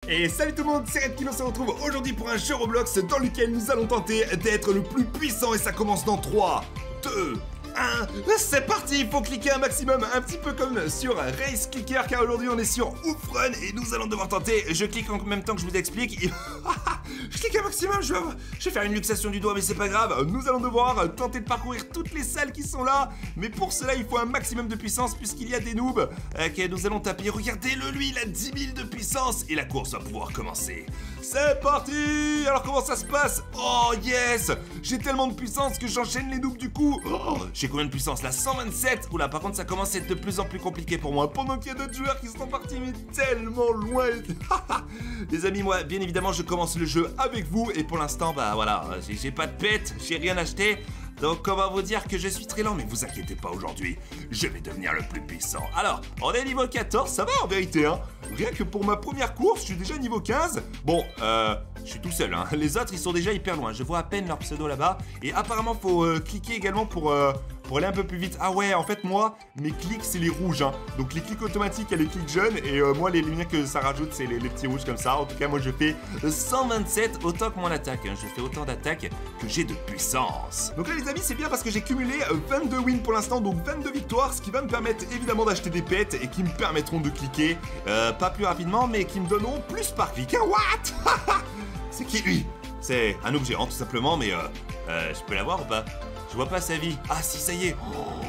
Et salut tout le monde, c'est Redkin, on se retrouve aujourd'hui pour un jeu Roblox dans lequel nous allons tenter d'être le plus puissant et ça commence dans 3, 2, 1, c'est parti. Il faut cliquer un maximum, un petit peu comme sur Race Clicker car aujourd'hui on est sur Ouf Run et nous allons devoir tenter, je clique en même temps que je vous explique. Je clique un maximum, je vais faire une luxation du doigt mais c'est pas grave. Nous allons devoir tenter de parcourir toutes les salles qui sont là. Mais pour cela il faut un maximum de puissance puisqu'il y a des noobs que nous allons taper. Regardez-le, lui il a 10 000 de puissance et la course va pouvoir commencer. C'est parti. Alors comment ça se passe? Oh yes, j'ai tellement de puissance que j'enchaîne les noobs du coup. J'ai combien de puissance là? 127. Oula, par contre ça commence à être de plus en plus compliqué pour moi. Pendant qu'il y a d'autres joueurs qui sont partis mais tellement loin. Les amis, moi bien évidemment je commence le jeu avec vous. Et pour l'instant bah voilà, j'ai pas de pet, j'ai rien acheté. Donc on va vous dire que je suis très lent, mais vous inquiétez pas aujourd'hui, je vais devenir le plus puissant. Alors, on est niveau 14, ça va en vérité hein. Rien que pour ma première course, je suis déjà niveau 15. Bon, je suis tout seul hein. Les autres ils sont déjà hyper loin, je vois à peine leur pseudo là-bas. Et apparemment faut cliquer également pour aller un peu plus vite. Ah ouais, en fait moi, mes clics c'est les rouges hein. Donc les clics automatiques, il y a les clics jaunes. Et moi les lumières que ça rajoute c'est les petits rouges comme ça. En tout cas moi je fais 127 autant que mon attaque hein. Je fais autant d'attaque que j'ai de puissance. Donc là les amis c'est bien parce que j'ai cumulé 22 wins pour l'instant. Donc 22 victoires, ce qui va me permettre évidemment d'acheter des pets. Et qui me permettront de cliquer pas plus rapidement mais qui me donneront plus par clic hein. What? C'est qui lui? C'est un objet géant tout simplement. Mais je peux l'avoir ou pas? Je vois pas sa vie. Ah si, ça y est.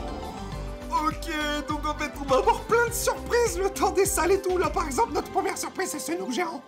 Ok, donc en fait on va avoir plein de surprises le temps des salles et tout. Là par exemple notre première surprise c'est ce noob géant.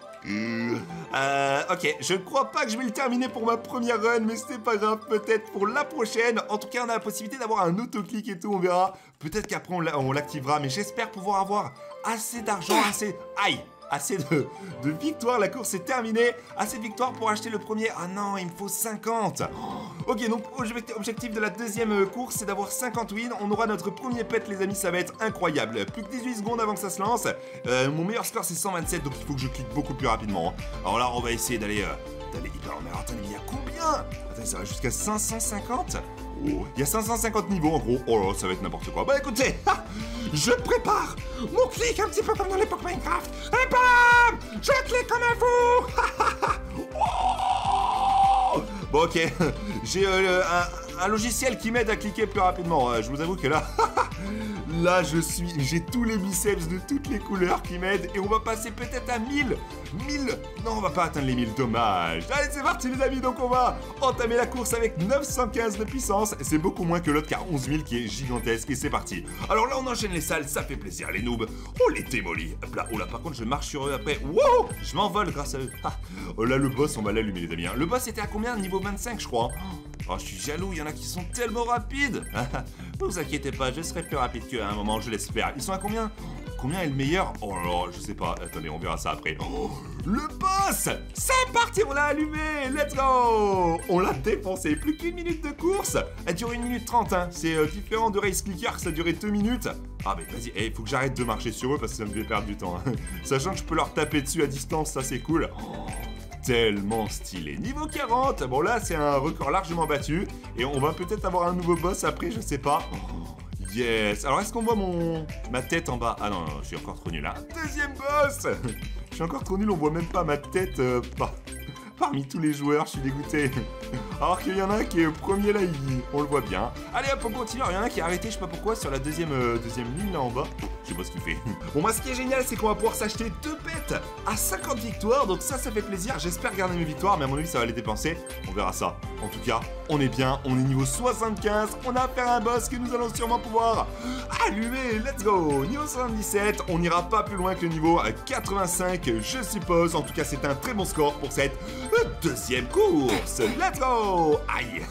Ok, je crois pas que je vais le terminer pour ma première run, mais c'est pas grave, peut-être pour la prochaine. En tout cas on a la possibilité d'avoir un autoclick et tout, on verra. Peut-être qu'après on l'activera, mais j'espère pouvoir avoir assez d'argent, assez de victoires. La course est terminée. Assez de victoires pour acheter le premier. Ah non, il me faut 50. Ok, donc objectif de la deuxième course, c'est d'avoir 50 wins. On aura notre premier pet, les amis, ça va être incroyable. Plus que 18 secondes avant que ça se lance. Mon meilleur score, c'est 127, donc il faut que je clique beaucoup plus rapidement. Alors là, on va essayer d'aller hyper... Mais attendez, il y a combien? Attendez, ça va jusqu'à 550? Oh, il y a 550 niveaux en gros. Oh là, ça va être n'importe quoi. Bah écoutez, je prépare mon clic un petit peu comme dans l'époque Minecraft. Et bam, je clique comme un fou. Oh, bon ok, j'ai un logiciel qui m'aide à cliquer plus rapidement. Je vous avoue que là, là j'ai tous les biceps de toutes les couleurs qui m'aident. Et on va passer peut-être à 1000. Non, on va pas atteindre les 1000, dommage. Allez, c'est parti les amis, donc on va entamer la course avec 915 de puissance. C'est beaucoup moins que l'autre qui a 11 000 qui est gigantesque. Et c'est parti. Alors là, on enchaîne les salles, ça fait plaisir. Les noobs, on les démolit. Hop là, oh là, par contre, je marche sur eux après. Wow, je m'envole grâce à eux. Oh là, le boss, on va l'allumer les amis. Le boss était à combien? Niveau 25, je crois. Oh, je suis jaloux, il y en a qui sont tellement rapides. Ne vous inquiétez pas, je serai plus rapide qu'à un moment, je l'espère. Ils sont à combien? Combien est le meilleur? Oh là là, je sais pas. Attendez, on verra ça après. Oh, le boss! C'est parti, on l'a allumé! Let's go! On l'a défoncé. Plus qu'une minute de course. Elle dure 1 minute 30, hein. C'est différent de Race Clicker, ça durait 2 minutes. Ah mais vas-y, il faut que j'arrête de marcher sur eux parce que ça me fait perdre du temps. Hein. Sachant que je peux leur taper dessus à distance, ça c'est cool. Oh, tellement stylé. Niveau 40, bon là c'est un record largement battu. Et on va peut-être avoir un nouveau boss après, je sais pas. Yes. Alors est-ce qu'on voit ma tête en bas? Ah non, je suis encore trop nul là. Deuxième boss. Je suis encore trop nul, on voit même pas ma tête parmi tous les joueurs, je suis dégoûté. Alors qu'il y en a un qui est premier là, on le voit bien. Allez hop, on continue. Alors il y en a un qui a arrêté, je sais pas pourquoi, sur la deuxième ligne là en bas. Je sais pas ce qu'il fait. Bon, moi ce qui est génial, c'est qu'on va pouvoir s'acheter 2 pets à 50 victoires. Donc ça fait plaisir. J'espère garder mes victoires, mais à mon avis, ça va les dépenser. On verra ça. En tout cas, on est bien. On est niveau 75. On a affaire à un boss que nous allons sûrement pouvoir allumer. Let's go. Niveau 77. On n'ira pas plus loin que le niveau 85, je suppose. En tout cas, c'est un très bon score pour cette deuxième course. Let's go. Aïe.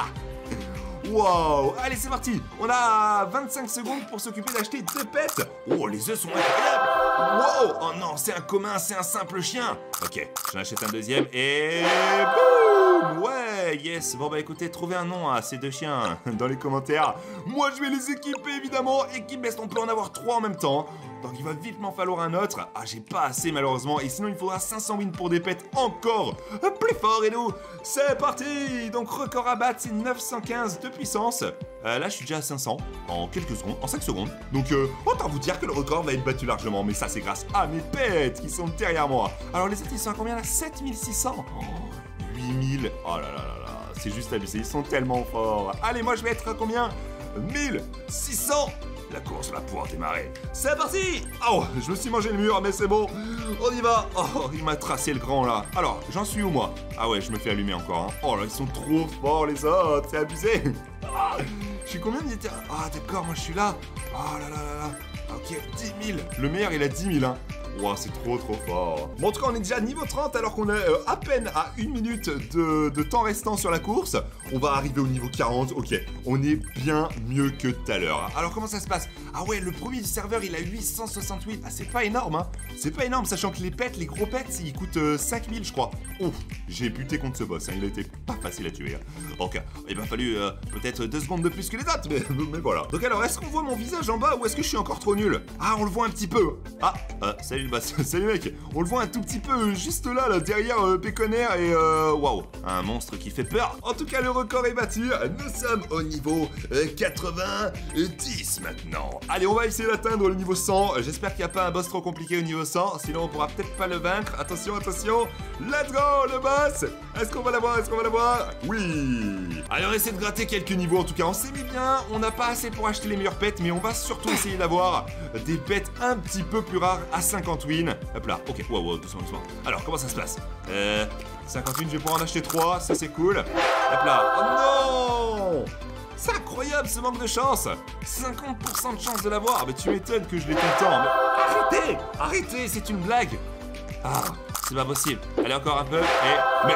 Wow, allez c'est parti. On a 25 secondes pour s'occuper d'acheter 2 pets. Oh, les œufs sont incroyables. Wow, oh non, c'est un commun, c'est un simple chien. Ok, j'en achète un deuxième et boum. Ouais, yes. Bon bah écoutez, trouvez un nom à ces 2 chiens dans les commentaires. Moi je vais les équiper évidemment. Équipe best, on peut en avoir 3 en même temps. Donc il va vite m'en falloir un autre. Ah, j'ai pas assez malheureusement. Et sinon, il faudra 500 wins pour des pets encore plus fort. Et nous, c'est parti. Donc record à battre, c'est 915 de puissance. Là, je suis déjà à 500 en quelques secondes, en 5 secondes. Donc, autant vous dire que le record va être battu largement. Mais ça, c'est grâce à mes pets qui sont derrière moi. Alors, les autres, ils sont à combien là? 7600. 8000. Oh là là là là. C'est juste abusé. Ils sont tellement forts. Allez, moi, je vais être à combien? 1600. La course va pouvoir démarrer. C'est parti! Oh, je me suis mangé le mur, mais c'est bon. On y va. Oh, il m'a tracé le grand là. Alors, j'en suis où moi? Ah ouais, je me fais allumer encore. Hein. Oh là, ils sont trop forts les autres. C'est abusé. Ah, je suis combien d'unité? Ah d'accord, moi je suis là. Oh là là là là. Ok, 10 000. Le meilleur, il a 10 000. Hein. Wow, c'est trop fort. Bon, en tout cas, on est déjà niveau 30 alors qu'on est à peine à 1 minute de temps restant sur la course. On va arriver au niveau 40. Ok, on est bien mieux que tout à l'heure. Alors, comment ça se passe? Ah ouais, le premier du serveur, il a 868. Ah, c'est pas énorme, hein. C'est pas énorme, sachant que les pets, les gros pets, ils coûtent 5000, je crois. Ouf, j'ai buté contre ce boss. Hein. Il a été pas facile à tuer. Hein. Ok, il m'a fallu peut-être 2 secondes de plus que les autres, mais voilà. Donc alors, est-ce qu'on voit mon visage en bas ou est-ce que je suis encore trop nul? Ah, on le voit un petit peu. Ah, salut. Salut mec, on le voit un tout petit peu juste là derrière Péconnaire et waouh, un monstre qui fait peur. En tout cas, le record est battu. Nous sommes au niveau 90 maintenant. Allez, on va essayer d'atteindre le niveau 100. J'espère qu'il n'y a pas un boss trop compliqué au niveau 100, sinon on pourra peut-être pas le vaincre. Attention, attention. Let's go, le boss. Est-ce qu'on va l'avoir? Est-ce qu'on va l'avoir? Oui. Allez, on essaie de gratter quelques niveaux. En tout cas, on s'est mis bien. On n'a pas assez pour acheter les meilleurs pets, mais on va surtout essayer d'avoir des pets un petit peu plus rares à 50 wins. Hop là, ok, wow, doucement. Alors, comment ça se passe? 50 wins, je vais pouvoir en acheter 3, ça c'est cool. Hop là, oh non! C'est incroyable ce manque de chance! 50% de chance de l'avoir, mais tu m'étonnes que je l'ai tout le temps. Mais arrêtez, c'est une blague! Ah, c'est pas possible. Allez, encore un peu, et...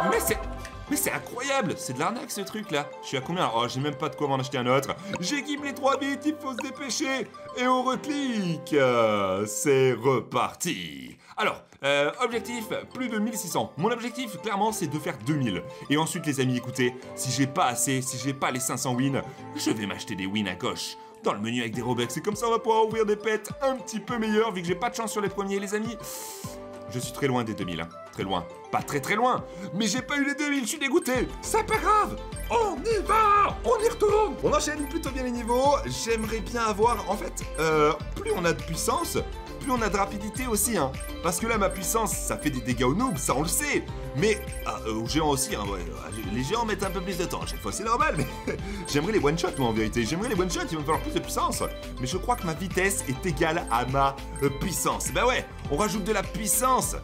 Mais c'est incroyable! C'est de l'arnaque ce truc là! Je suis à combien? Oh, j'ai même pas de quoi m'en acheter un autre! J'équipe les 3 bits, il faut se dépêcher! Et on reclique! C'est reparti! Alors, objectif, plus de 1600. Mon objectif, clairement, c'est de faire 2000. Et ensuite, les amis, écoutez, si j'ai pas les 500 wins, je vais m'acheter des wins à gauche. Dans le menu avec des Robux. Et comme ça, on va pouvoir ouvrir des pets un petit peu meilleurs, vu que j'ai pas de chance sur les premiers, les amis. Je suis très loin des 2000, hein. Très loin. Pas très loin. Mais j'ai pas eu les 2000, je suis dégoûté. C'est pas grave. On y va. On y retourne. On enchaîne plutôt bien les niveaux. J'aimerais bien avoir, en fait, plus on a de puissance, plus on a de rapidité aussi, hein. Parce que là, ma puissance, ça fait des dégâts aux noobs, ça on le sait. Mais aux géants aussi, hein, ouais. Les géants mettent un peu plus de temps à chaque fois, c'est normal, mais j'aimerais les one-shots, moi, en vérité. J'aimerais les one-shots, il va me falloir plus de puissance. Mais je crois que ma vitesse est égale à ma puissance. Bah ouais, on rajoute de la puissance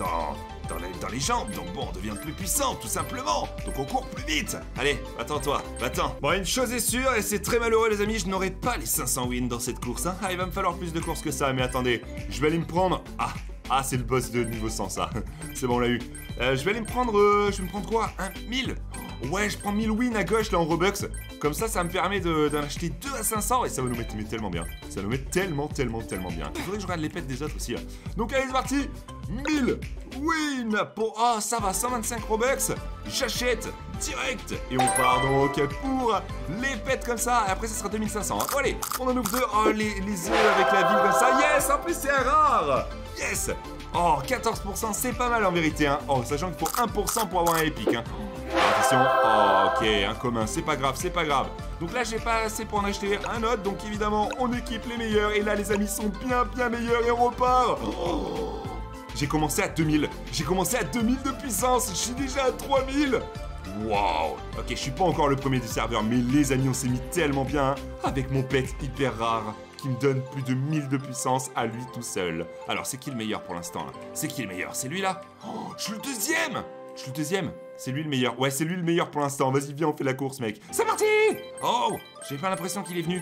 dans les jambes, donc bon, on devient plus puissant, tout simplement. Donc on court plus vite. Allez, attends-toi, va-t'en. Bon, une chose est sûre, et c'est très malheureux, les amis, je n'aurai pas les 500 wins dans cette course, hein. Ah, il va me falloir plus de courses que ça, mais attendez, je vais aller me prendre... Ah, c'est le boss de niveau 100, ça. C'est bon, on l'a eu. Je vais aller me prendre... je vais me prendre quoi? 1000. Ouais, je prends 1000 wins à gauche, là, en Robux. Comme ça me permet d'en acheter 2 à 500, et ça va nous mettre tellement bien. Ça nous met tellement bien. Il faudrait que je regarde les pets des autres aussi, là. Donc, allez, c'est parti. 1000 wins pour... Oh, ça va, 125 Robux. J'achète direct. Et on part donc pour les pets comme ça. Et après, ça sera 2500. Hein. Bon, allez, on en ouvre 2. Oh, les œufs avec la ville comme ça. Yes, en plus, c'est un rare. Yes. Oh, 14%, c'est pas mal en vérité, hein. Oh, sachant qu'il faut 1% pour avoir un épique, hein. Attention. Oh, ok, un commun, c'est pas grave. Donc là, j'ai pas assez pour en acheter un autre. Donc évidemment, on équipe les meilleurs. Et là, les amis sont bien meilleurs et on repart. Oh. J'ai commencé à 2000. J'ai commencé à 2000 de puissance. Je suis déjà à 3000. Waouh. Ok, je suis pas encore le premier du serveur, mais les amis, on s'est mis tellement bien, hein, avec mon pet hyper rare qui me donne plus de 1000 de puissance à lui tout seul. Alors, c'est qui le meilleur pour l'instant, là? C'est qui le meilleur? C'est lui, là? Oh, je suis le deuxième. C'est lui le meilleur. Ouais, c'est lui le meilleur pour l'instant. Vas-y, viens, on fait la course, mec. C'est parti. Oh, j'ai pas l'impression qu'il est venu.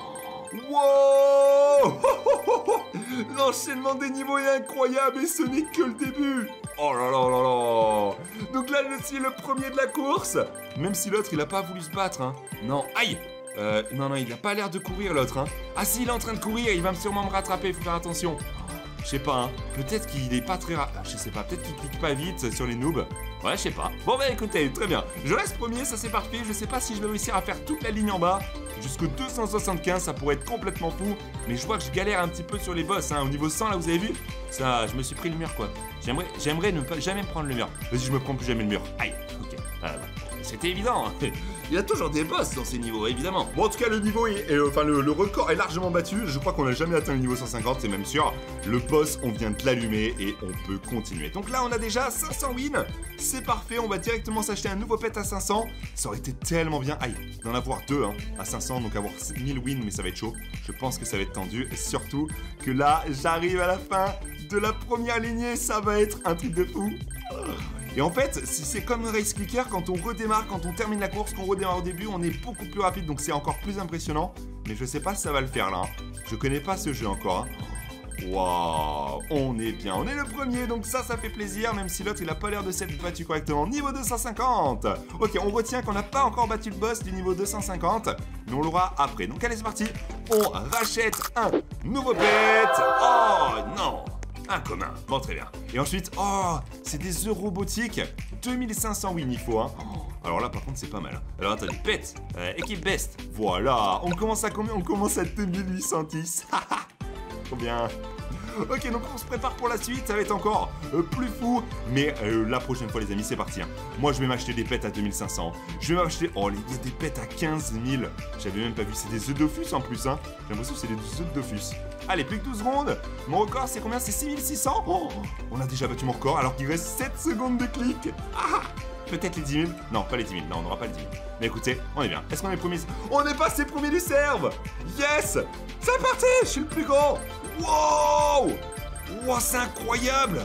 Wow. L'enchaînement des niveaux est incroyable et ce n'est que le début. Oh là là. Donc là, je suis le premier de la course. Même si l'autre, il a pas voulu se battre, hein. Non, aïe. Non, il a pas l'air de courir, l'autre, hein. Ah si, il est en train de courir, il va sûrement me rattraper, il faut faire attention. Je sais pas, hein. Peut-être qu'il est pas très rapide. Je sais pas, peut-être qu'il clique pas vite sur les noobs. Ouais, je sais pas. Bon, bah écoutez, très bien. Je reste premier, ça c'est parfait. Je sais pas si je vais réussir à faire toute la ligne en bas. Jusqu'au 275, ça pourrait être complètement fou. Mais je vois que je galère un petit peu sur les boss, hein. Au niveau 100, là, vous avez vu? Ça, je me suis pris le mur, quoi. J'aimerais ne pas jamais me prendre le mur. Vas-y, je me prends plus jamais le mur. Aïe, ok. C'était évident, hein. Il y a toujours des boss dans ces niveaux, évidemment. Bon, en tout cas, le niveau enfin, le record est largement battu. Je crois qu'on n'a jamais atteint le niveau 150, c'est même sûr. Le boss, on vient de l'allumer et on peut continuer. Donc là, on a déjà 500 wins. C'est parfait, on va directement s'acheter un nouveau pet à 500. Ça aurait été tellement bien. Aïe, d'en avoir deux, hein, à 500, donc avoir 1000 wins, mais ça va être chaud. Je pense que ça va être tendu. Et surtout que là, j'arrive à la fin de la première lignée. Ça va être un truc de fou. Et en fait, si c'est comme Race Clicker, quand on redémarre, quand on termine la course, qu'on redémarre au début, on est beaucoup plus rapide, donc c'est encore plus impressionnant. Mais je sais pas si ça va le faire là. Hein. Je connais pas ce jeu encore. Hein. Waouh, on est bien, on est le premier, donc ça fait plaisir, même si l'autre il a pas l'air de s'être battu correctement. Niveau 250. Ok, on retient qu'on n'a pas encore battu le boss du niveau 250, mais on l'aura après. Donc allez, c'est parti, on rachète un nouveau pet. Oh non, un commun, bon très bien. Et ensuite, oh, c'est des robotiques, 2500 wins il faut, hein. Alors là par contre c'est pas mal. Alors attendez, pet, équipe best, voilà. On commence à combien? On commence à 2810. Trop bien. Ok, donc on se prépare pour la suite, ça va être encore plus fou. Mais la prochaine fois les amis, c'est parti. Hein. Moi je vais m'acheter des pets à 2500. Je vais m'acheter, oh il y a des pets à 15 000. J'avais même pas vu, c'est des œufs Dofus en plus. Hein. J'ai l'impression que c'est des œufs Dofus. Allez, plus que 12 secondes. Mon record c'est combien? C'est 6600. Oh, on a déjà battu mon record alors qu'il reste 7 secondes de clic. Ah, peut-être les 10 000. Non, pas les 10 000. Non, on n'aura pas les 10 000. Mais écoutez, on est bien. Est-ce qu'on est premier? On est passé premier du serve. Yes. C'est parti. Je suis le plus grand. Wow. Wow, c'est incroyable.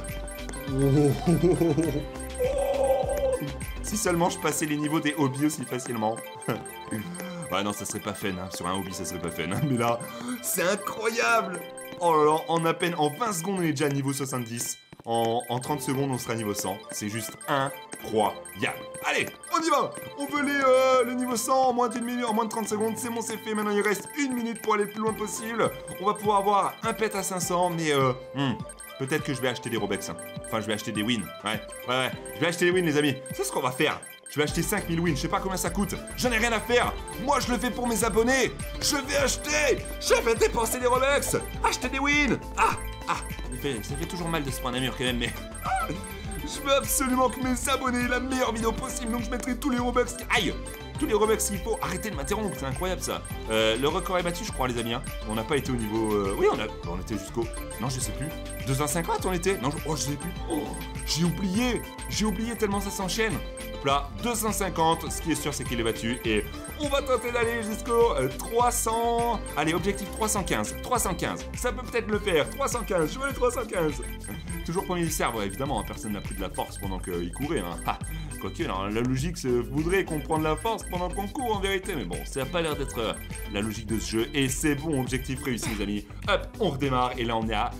Si seulement je passais les niveaux des hobbies aussi facilement. Ouais, non, ça serait pas fun. Hein. Sur un hobby, ça serait pas fun. Hein. Mais là, c'est incroyable. Oh là là, en 20 secondes, on est déjà à niveau 70. En 30 secondes, on sera niveau 100. C'est juste incroyable. Allez, on y va. On veut le niveau 100 en moins d'une minute, en moins de 30 secondes. C'est bon, c'est fait. Maintenant, il reste 1 minute pour aller le plus loin possible. On va pouvoir avoir un pet à 500, mais peut-être que je vais acheter des Robux. Hein. Enfin, je vais acheter des wins. Ouais. Je vais acheter des wins, les amis. C'est ce qu'on va faire. Je vais acheter 5000 wins, je sais pas combien ça coûte. J'en ai rien à faire. Moi, je le fais pour mes abonnés. Je vais acheter. Je vais dépenser des Robux. Acheter des wins. Ça fait toujours mal de se prendre un mur quand même, mais... Je veux absolument que mes abonnés aient la meilleure vidéo possible, donc je mettrai tous les Robux... Aïe. Tous les Robux qu'il faut. Arrêtez de m'interrompre, c'est incroyable ça. Le record est battu, je crois, les amis. Hein. On n'a pas été au niveau... Oui, on était jusqu'au... Non, je sais plus. 250 on était? Non, je sais plus. Oh, j'ai oublié tellement ça s'enchaîne. Hop là, 250. Ce qui est sûr, c'est qu'il est battu. Et on va tenter d'aller jusqu'au 300... Allez, objectif 315. 315. Ça peut peut-être le faire. 315. Je veux les 315. Toujours premier du serveur, évidemment. Personne n'a pris de la force pendant qu'il courait. Hein. Quoique, alors, la logique voudrait qu'on prenne la force pendant qu'on court en vérité, mais bon, ça n'a pas l'air d'être la logique de ce jeu, et c'est bon, objectif réussi les amis. Hop, on redémarre, et là on est à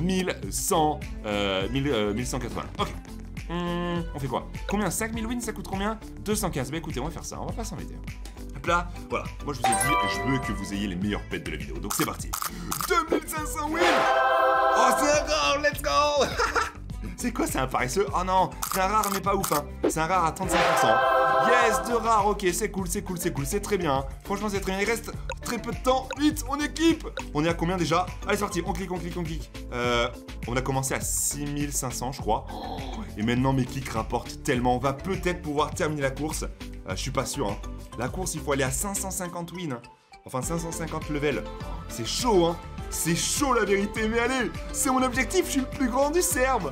1180. Ok, on fait quoi? Combien? 5000 wins, ça coûte combien? 215, bah écoutez, on va faire ça, on va pas s'embêter. Hop là, voilà, moi je vous ai dit, je veux que vous ayez les meilleurs pets de la vidéo, donc c'est parti. 2500 wins. Oh c'est rare, let's go. C'est quoi, c'est un paresseux? Oh non, c'est un rare mais pas ouf hein. C'est un rare à 35%. Yes, de rare, ok, c'est cool, c'est très bien. Hein. Franchement, c'est très bien. Il reste très peu de temps. Vite, on équipe. On est à combien déjà? Allez, c'est parti, on clique. On a commencé à 6500, je crois. Et maintenant, mes clics rapportent tellement. On va peut-être pouvoir terminer la course. Je suis pas sûr. Hein. La course, il faut aller à 550 wins. Hein. Enfin, 550 levels. C'est chaud, hein. C'est chaud, la vérité. Mais allez, c'est mon objectif. Je suis le plus grand du serve.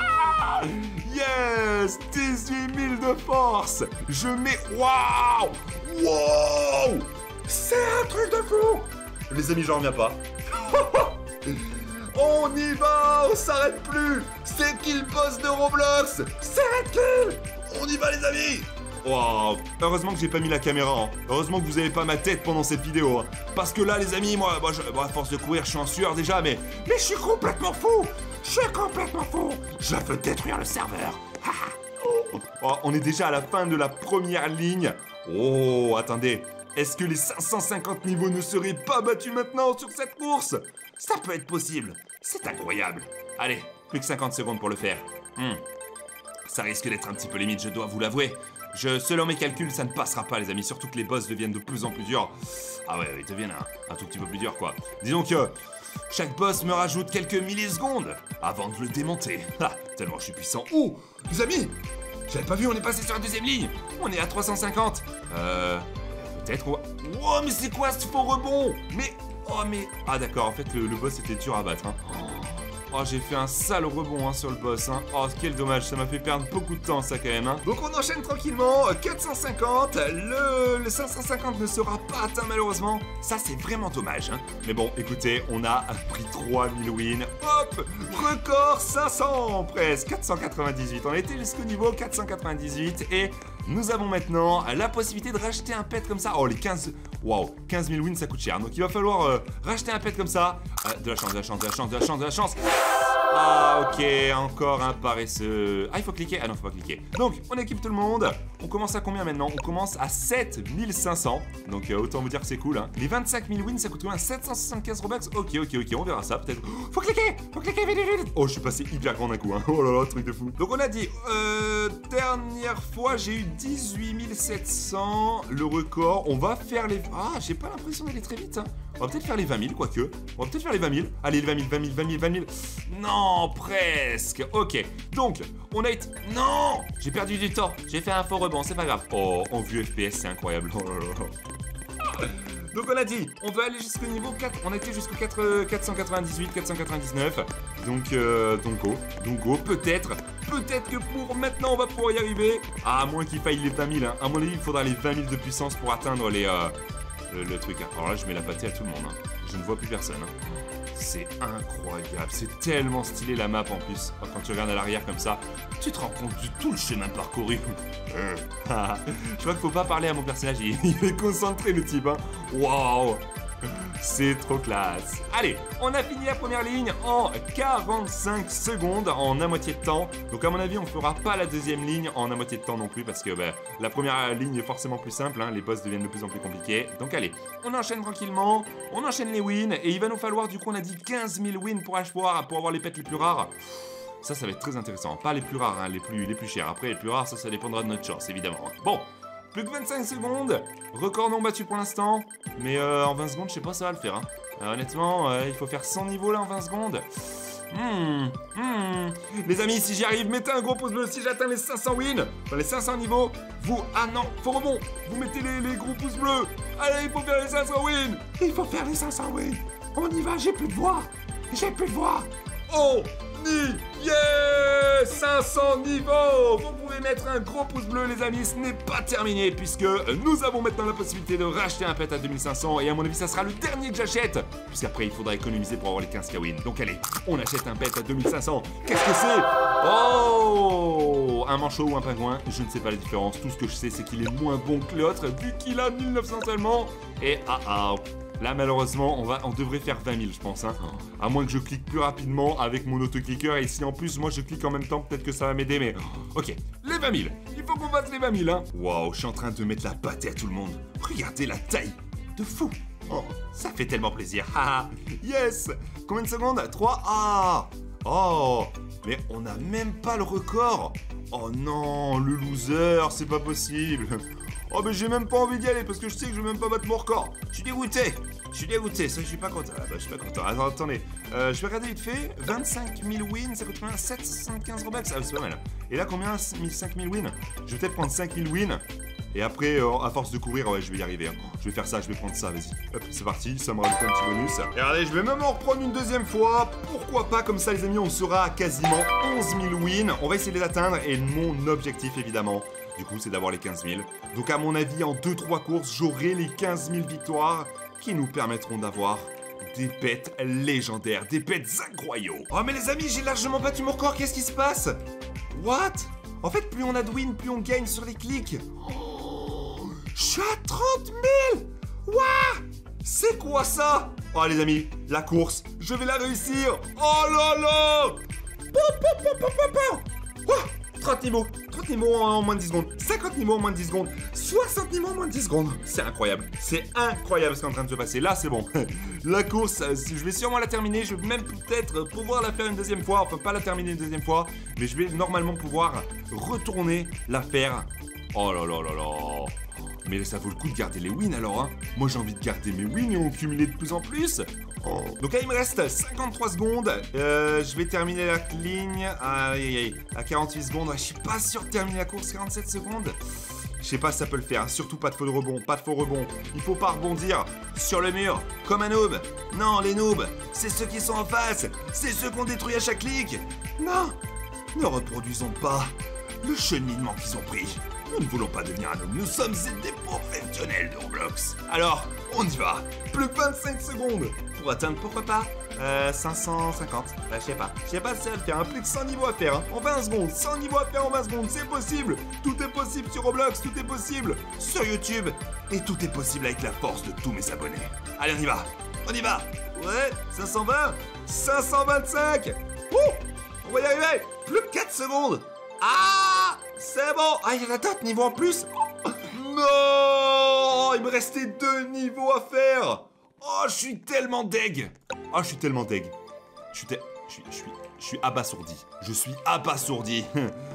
Yes, 18 000 de force. Je mets... Waouh. C'est un truc de fou. Les amis, j'en reviens pas. On y va, on s'arrête plus. C'est qui le boss de Roblox? C'est Red Kill. On y va les amis. Wow. Heureusement que j'ai pas mis la caméra. Hein. Heureusement que vous avez pas ma tête pendant cette vidéo. Hein. Parce que là les amis, moi à force de courir, je suis en sueur déjà, mais je suis complètement fou. Je veux détruire le serveur. Oh, on est déjà à la fin de la première ligne. Oh, attendez. Est-ce que les 550 niveaux ne seraient pas battus maintenant sur cette course? Ça peut être possible. C'est incroyable. Allez, plus que 50 secondes pour le faire. Ça risque d'être un petit peu limite, je dois vous l'avouer. Selon mes calculs, ça ne passera pas, les amis. Surtout que les boss deviennent de plus en plus durs. Ah ouais, ils deviennent un tout petit peu plus durs, quoi. Disons que chaque boss me rajoute quelques millisecondes avant de le démonter. Ah, tellement je suis puissant. Oh, les amis, j'avais pas vu, on est passé sur la deuxième ligne. On est à 350. Peut-être qu'on va... Oh, mais c'est quoi ce faux rebond? Mais... Oh, mais... Ah, d'accord, en fait, le boss était dur à battre, hein. Oh, j'ai fait un sale rebond sur le boss. Oh, quel dommage, ça m'a fait perdre beaucoup de temps, ça, quand même. Donc, on enchaîne tranquillement. 450. Le 550 ne sera pas atteint, malheureusement. Ça, c'est vraiment dommage. Mais bon, écoutez, on a pris 3000 wins. Hop, record 500, presque. 498. On a été jusqu'au niveau 498. Et nous avons maintenant la possibilité de racheter un pet comme ça. Oh, les 15... Waouh, 15 000 wins, ça coûte cher. Donc, il va falloir racheter un pet comme ça. De la chance, de la chance, de la chance, de la chance, de la chance. Ah, ok, encore un paresseux. Ah, il faut cliquer. Ah non, faut pas cliquer. Donc, on équipe tout le monde. On commence à combien maintenant? On commence à 7500. Donc, autant vous dire que c'est cool. Les 25 000 wins, ça coûte combien? 775 Robux. Ok, on verra ça peut-être. Faut cliquer, vite. Oh, je suis passé hyper grand d'un coup. Oh là là, truc de fou. Donc, on a dit, dernière fois, j'ai eu 18 700. Le record, on va faire les... Ah, j'ai pas l'impression d'aller très vite. On va peut-être faire les 20 000, quoique. On va peut-être faire les 20 000. Allez, les 20 000. Non, presque. Ok, donc, on a été... Non, j'ai perdu du temps. J'ai fait un faux rebond, c'est pas grave. Oh, en vue FPS, c'est incroyable. Oh là là. Donc, on a dit, on va aller jusqu'au niveau 4. On a été jusqu'au 498, 499. Donc go. Peut-être que pour maintenant, on va pouvoir y arriver. À moins qu'il faille les 20 000. À mon avis, il faudra les 20 000 de puissance pour atteindre les... Le truc. Alors là, je mets la pâtée à tout le monde. Je ne vois plus personne. C'est incroyable. C'est tellement stylé la map en plus. Quand tu regardes à l'arrière comme ça, tu te rends compte de tout le chemin parcouru. Je crois qu'il faut pas parler à mon personnage. Il est concentré le type. Waouh. C'est trop classe. Allez, on a fini la première ligne en 45 secondes, en à moitié de temps. Donc à mon avis, on fera pas la deuxième ligne en à moitié de temps non plus, parce que la première ligne est forcément plus simple, les boss deviennent de plus en plus compliqués. Donc allez, on enchaîne tranquillement, on enchaîne les wins, et il va nous falloir, du coup on a dit 15 000 wins pour avoir les pets les plus rares. Ça va être très intéressant. Pas les plus rares, les plus chers. Après, les plus rares, ça dépendra de notre chance, évidemment. Bon. Plus que 25 secondes, record non battu pour l'instant, mais en 20 secondes, je sais pas si ça va le faire. Honnêtement, il faut faire 100 niveaux là en 20 secondes. Les amis, si j'y arrive, mettez un gros pouce bleu. Si j'atteins les 500 wins, dans les 500 niveaux, Ah non, faux rebond. Vous mettez les gros pouces bleus. Allez, il faut faire les 500 wins. Il faut faire les 500 wins. On y va, j'ai plus de voix. Oh yes, 500 niveaux. Vous pouvez mettre un gros pouce bleu, les amis. Ce n'est pas terminé, puisque nous avons maintenant la possibilité de racheter un pet à 2500. Et à mon avis, ça sera le dernier que j'achète, puisqu'après, il faudra économiser pour avoir les 15 wins. Donc allez, on achète un pet à 2500. Qu'est-ce que c'est? Oh, un manchot ou un pingouin, je ne sais pas la différence. Tout ce que je sais, c'est qu'il est moins bon que l'autre, vu qu'il a 1900 seulement. Et là, malheureusement, on devrait faire 20 000, je pense. À moins que je clique plus rapidement avec mon autoclicker. Et si en plus, moi, je clique en même temps, peut-être que ça va m'aider. Mais ok, les 20 000. Il faut qu'on fasse les 20 000. Waouh, je suis en train de mettre la pâtée à tout le monde. Regardez la taille de fou. Oh, ça fait tellement plaisir. Yes. Combien de secondes? 3. Oh, mais on n'a même pas le record. Oh non, le loser, c'est pas possible. Oh, mais j'ai même pas envie d'y aller parce que je sais que je vais même pas battre mon record. Je suis dégoûté, ça je suis pas content. Je suis pas content. Attendez, je vais regarder vite fait. 25 000 wins, ça coûte combien? 775 Robux. Ah, c'est pas mal. Et là, combien? 5 000 wins. Je vais peut-être prendre 5 000 wins. Et après, à force de courir, ouais, je vais y arriver. Je vais faire ça, je vais prendre ça, vas-y. Hop, c'est parti, ça me rajoute un petit bonus. Et regardez, je vais même en reprendre une deuxième fois. Pourquoi pas, comme ça, les amis, on sera à quasiment 11 000 wins. On va essayer de les atteindre. Et mon objectif, évidemment, du coup, c'est d'avoir les 15 000. Donc, à mon avis, en 2-3 courses, j'aurai les 15 000 victoires qui nous permettront d'avoir des pets légendaires, des pets incroyables. Oh, mais les amis, j'ai largement battu mon record. Qu'est-ce qui se passe? What? En fait, plus on a de wins, plus on gagne sur les clics. Je suis à 30 000. Waouh. C'est quoi ça? Oh, les amis, la course, je vais la réussir. Oh là là. 30 niveaux. 30 niveaux en moins de 10 secondes. 50 niveaux en moins de 10 secondes. 60 niveaux en moins de 10 secondes. C'est incroyable. C'est incroyable ce qui est en train de se passer. Là, c'est bon. La course, je vais sûrement la terminer. Je vais même peut-être pouvoir la faire une deuxième fois. Enfin, pas la terminer une deuxième fois. Mais je vais normalement pouvoir retourner la faire. Oh là là là là. Mais ça vaut le coup de garder les wins alors, hein. Moi j'ai envie de garder mes wins et en cumuler de plus en plus. Oh. Donc là il me reste 53 secondes. Je vais terminer la ligne à 48 secondes. Je suis pas sûr de terminer la course. 47 secondes. Je sais pas si ça peut le faire. Surtout pas de faux rebond. Pas de faux rebond. Il faut pas rebondir sur le mur comme un noob. Non, les noobs, c'est ceux qui sont en face. C'est ceux qu'on détruit à chaque clic. Non, ne reproduisons pas le cheminement qu'ils ont pris. Nous ne voulons pas devenir un homme, nous sommes des professionnels de Roblox. Alors, on y va. Plus que 25 secondes pour atteindre, pourquoi pas, 550. Je sais pas si ça va le faire, hein. Plus que 100 niveaux à faire, hein. En 20 secondes, 100 niveaux à faire en 20 secondes, c'est possible. Tout est possible sur Roblox, tout est possible sur YouTube. Et tout est possible avec la force de tous mes abonnés. Allez, on y va. On y va. Ouais, 520, 525. On va y arriver. Plus que 4 secondes. Ah, c'est bon. Ah, il y en a d'autres niveaux en plus. Non, il me restait 2 niveaux à faire. Oh, je suis tellement deg. Oh, je suis tellement deg. Je suis abasourdi. Je suis abasourdi.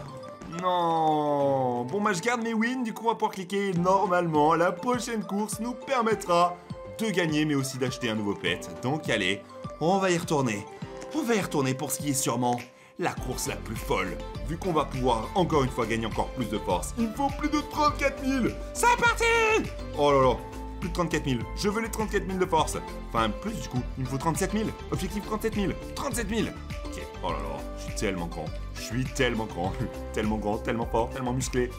Non. Bon, bah, je garde mes wins. Du coup, on va pouvoir cliquer normalement. La prochaine course nous permettra de gagner, mais aussi d'acheter un nouveau pet. Donc, allez, on va y retourner. On va y retourner pour ce qui est sûrement la course la plus folle, vu qu'on va pouvoir encore une fois gagner encore plus de force. Il me faut plus de 34 000. C'est parti. Oh là là, plus de 34 000. Je veux les 34 000 de force. Enfin, plus du coup, il me faut 37 000. Objectif 37 000. 37 000. Ok, oh là là, je suis tellement grand. Je suis tellement grand. Tellement grand, tellement fort, tellement musclé.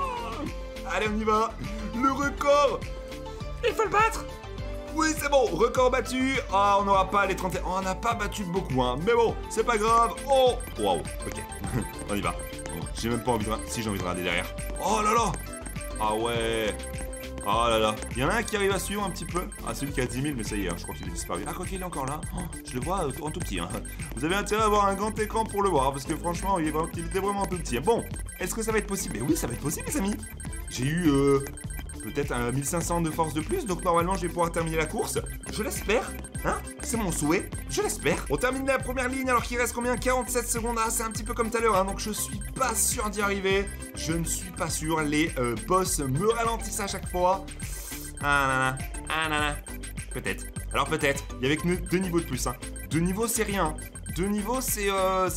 Allez, on y va. Le record, il faut le battre. Oui, c'est bon, record battu. Ah, on n'aura pas les 30... Oh, on n'a pas battu de beaucoup, hein. Mais bon, c'est pas grave. Oh, waouh, ok. On y va. Bon, j'ai même pas envie de... Si, j'ai envie de regarder derrière. Oh là là. Ah ouais. Oh là là. Il y en a un qui arrive à suivre un petit peu. Ah, celui qui a 10 000, mais ça y est, hein, je crois qu'il est disparu. Ah, quoi qu'il est encore là. Oh, je le vois en tout petit, hein. Vous avez intérêt à avoir un grand écran pour le voir, parce que franchement, il était vraiment tout petit. Bon, est-ce que ça va être possible? Mais oui, ça va être possible, les amis. J'ai eu... peut-être un 1500 de force de plus, donc normalement je vais pouvoir terminer la course. Je l'espère, hein? C'est mon souhait, je l'espère. On termine la première ligne alors qu'il reste combien? 47 secondes. Ah, c'est un petit peu comme tout à l'heure, hein, donc je suis pas sûr d'y arriver. Je ne suis pas sûr, les boss me ralentissent à chaque fois. Ah nanana, peut-être. Alors peut-être, il y avait que 2 niveaux de plus, hein. 2 niveaux c'est rien. 2 niveaux c'est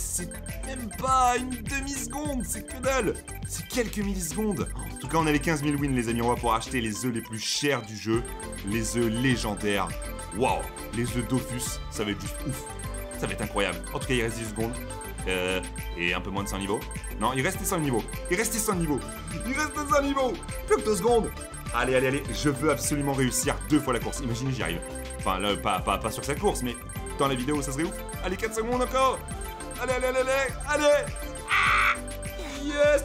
même pas une demi-seconde, c'est que dalle. C'est quelques millisecondes. En tout cas, on a les 15 000 wins, les amis. On va pouvoir acheter les œufs les plus chers du jeu. Les œufs légendaires. Waouh, les œufs Dofus, ça va être juste ouf. Ça va être incroyable. En tout cas, il reste 10 secondes. Et un peu moins de 100 niveaux. Non, il restait 100 niveaux. Il restait 100 niveaux. Il restait 100 niveaux. Plus que 2 secondes. Allez, allez, allez. Je veux absolument réussir 2 fois la course. Imaginez, j'y arrive. Enfin, là, pas sur cette course, mais dans la vidéo, ça serait ouf. Allez, 4 secondes encore. Allez, allez, allez, allez. Allez. Ah, yes,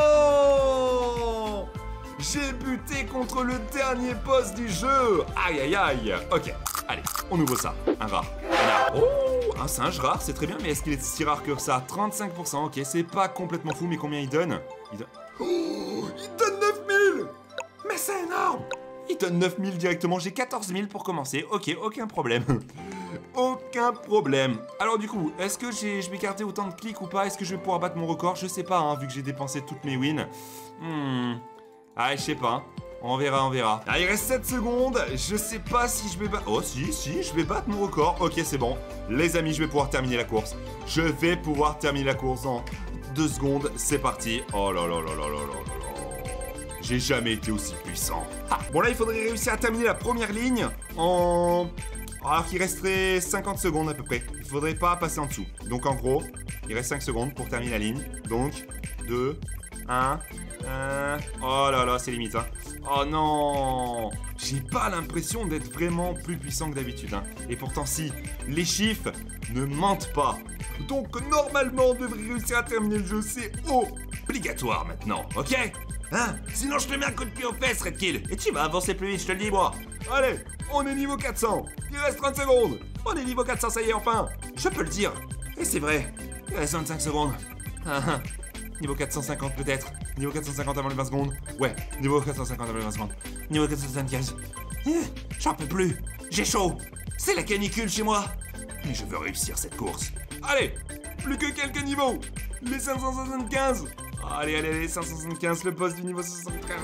non. J'ai buté contre le dernier boss du jeu. Aïe, aïe, aïe. Ok, allez, on ouvre ça. Un rare. Oh, un singe rare, c'est très bien, mais est-ce qu'il est si rare que ça? 35%, ok, c'est pas complètement fou, mais combien il donne? Oh, il donne 9000. Mais c'est énorme. Il donne 9000 directement, j'ai 14 000 pour commencer. Ok, aucun problème. Aucun problème. Alors du coup, est-ce que je vais garder autant de clics ou pas? Est-ce que je vais pouvoir battre mon record? Je sais pas, hein, vu que j'ai dépensé toutes mes wins. Ah, je sais pas. Hein. On verra, on verra. Ah, il reste 7 secondes. Je sais pas si je vais battre... Oh, si, je vais battre mon record. Ok, c'est bon. Les amis, je vais pouvoir terminer la course. Je vais pouvoir terminer la course en 2 secondes. C'est parti. Oh là là là là là là là là. J'ai jamais été aussi puissant. Ah. Bon, là, il faudrait réussir à terminer la première ligne en... Alors qu'il resterait 50 secondes à peu près. Il faudrait pas passer en dessous. Donc, en gros, il reste 5 secondes pour terminer la ligne. Donc, 2, 1... Oh là là, c'est limite, hein. Oh non. J'ai pas l'impression d'être vraiment plus puissant que d'habitude, hein. Et pourtant, si, les chiffres ne mentent pas. Donc, normalement, on devrait réussir à terminer le jeu. C'est obligatoire maintenant, ok? Hein? Sinon, je te mets un coup de pied aux fesses, Redkill. Et tu vas avancer plus vite, je te le dis, moi. Allez, on est niveau 400. Il reste 30 secondes. On est niveau 400, ça y est, enfin. Je peux le dire. Et c'est vrai. Il reste 25 secondes. Niveau 450 peut-être. Niveau 450 avant les 20 secondes. Ouais, niveau 450 avant les 20 secondes. Niveau 475. J'en peux plus. J'ai chaud. C'est la canicule chez moi. Mais je veux réussir cette course. Allez, plus que quelques niveaux. Les 575. Allez, allez, allez, 575, le boss du niveau 75.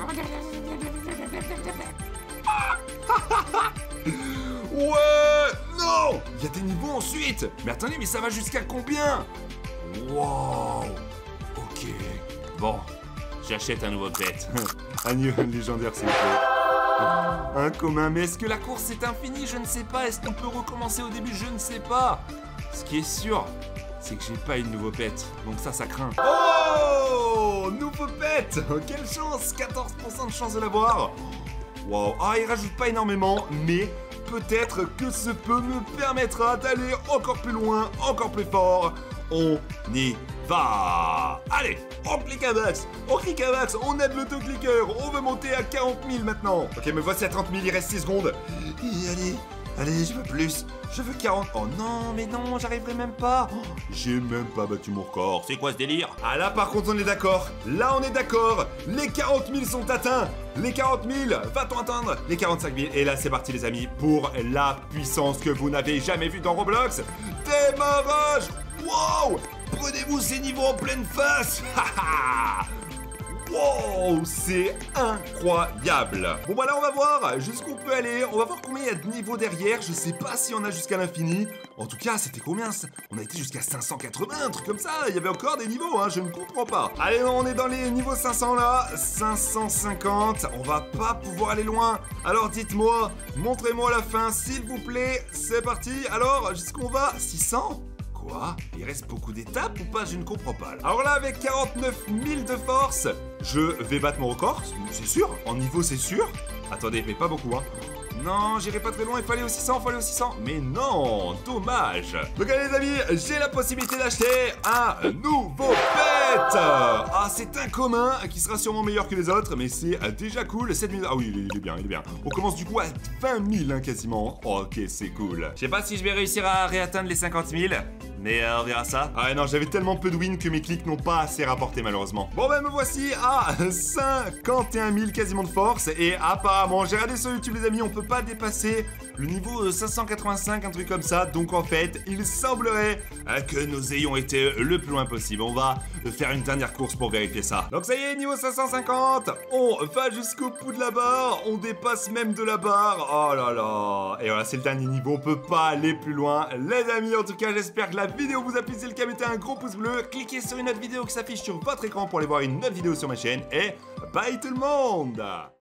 Ouais, non. Il y a des niveaux ensuite. Mais attendez, mais ça va jusqu'à combien? Wow. Ok. Bon, j'achète un nouveau pet. Un niveau légendaire, s'il vous plaît. Un commun. Mais est-ce que la course est infinie? Je ne sais pas. Est-ce qu'on peut recommencer au début? Je ne sais pas. Ce qui est sûr, c'est que j'ai pas eu de nouveau pet. Donc ça craint. Oh, nouveau pet. Quelle chance. 14% de chance de l'avoir. Wow. Ah, il rajoute pas énormément, mais peut-être que ce peu me permettra d'aller encore plus loin, encore plus fort. On y va. Allez, on clique à max. On clique à max, on aide l'autoclicker. On veut monter à 40 000 maintenant. Ok, me voici à 30 000, il reste 6 secondes. Et allez, allez, je veux plus. Je veux 40. Oh non, mais non, j'arriverai même pas. Oh, j'ai même pas battu mon record. C'est quoi ce délire? Ah là, par contre, on est d'accord. Là, on est d'accord. Les 40 000 sont atteints. Les 40 000, va-t-on atteindre les 45 000? Et là, c'est parti, les amis, pour la puissance que vous n'avez jamais vue dans Roblox. Démarrage. Wow. Prenez-vous ces niveaux en pleine face. Wow, c'est incroyable. Bon bah là on va voir jusqu'où on peut aller. On va voir combien il y a de niveaux derrière. Je sais pas si on a jusqu'à l'infini. En tout cas c'était combien? On a été jusqu'à 580, un truc comme ça. Il y avait encore des niveaux, hein, je ne comprends pas. Allez, on est dans les niveaux 500 là. 550, on va pas pouvoir aller loin. Alors dites-moi, montrez-moi la fin s'il vous plaît. C'est parti, alors jusqu'où on va? 600? Quoi? Il reste beaucoup d'étapes ou pas? Je ne comprends pas. Alors là, avec 49 000 de force, je vais battre mon record, c'est sûr. En niveau, c'est sûr. Attendez, mais pas beaucoup, hein. Non, j'irai pas très loin, il fallait au 600, Mais non, dommage. Donc allez les amis, j'ai la possibilité d'acheter un nouveau pet. Ah, c'est un commun qui sera sûrement meilleur que les autres, mais c'est déjà cool. 7000, ah oui, il est bien, il est bien. On commence du coup à 20 000 hein, quasiment. Ok, c'est cool. Je sais pas si je vais réussir à réatteindre les 50 000. Mais on verra ça. Ah non, j'avais tellement peu de wins que mes clics n'ont pas assez rapporté malheureusement. Bon ben me voici à 51 000 quasiment de force. Et apparemment, j'ai regardé sur YouTube les amis, on peut pas dépasser le niveau 585, un truc comme ça. Donc en fait, il semblerait que nous ayons été le plus loin possible. On va faire une dernière course pour vérifier ça. Donc ça y est, niveau 550. On va jusqu'au bout de la barre. On dépasse même de la barre. Oh là là. Et voilà, c'est le dernier niveau. On peut pas aller plus loin. Les amis, en tout cas, j'espère que la vidéo vous a plu. Si c'est le cas, mettez un gros pouce bleu. Cliquez sur une autre vidéo qui s'affiche sur votre écran pour aller voir une autre vidéo sur ma chaîne. Et bye tout le monde!